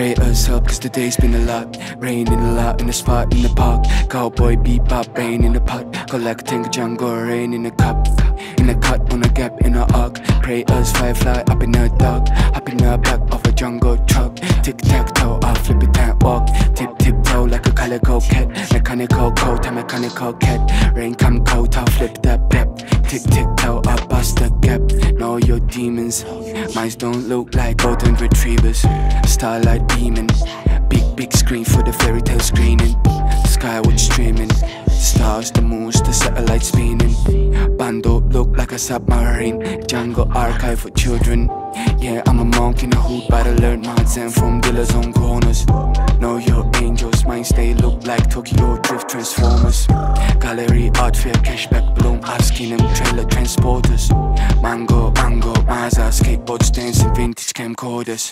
Pray us up cause the day's been a lot. Raining a lot in the spot in the park. Cowboy bebop, rain in the pot. Collecting jungle rain in a cup. In a cut on a gap in a arc. Pray us firefly up in the dark. Up in the back of a jungle truck. Tic-tac-toe, I'll flip it and walk. Tip-tip-toe like a calico cat. Mechanical coat, a mechanical cat. Rain come coat, I'll flip that pep. Tick-tick-toe, I'll bust the gap. Know your demons. Mines don't look like golden retrievers. Starlight beaming. Big screen for the fairy tale screening. Skyward streaming. Stars, the moons, the satellites spinning. Bando look like a submarine. Jungle archive for children. Yeah, I'm a monk in a hood, but I learned my zen from dealers on corners. Know your angels, minds they look like Tokyo Drift Transformers. Gallery, art fair, cashback, bloom, asking them trailer transporters. Mango, Mazda, skateboards dancing, vintage camcorders.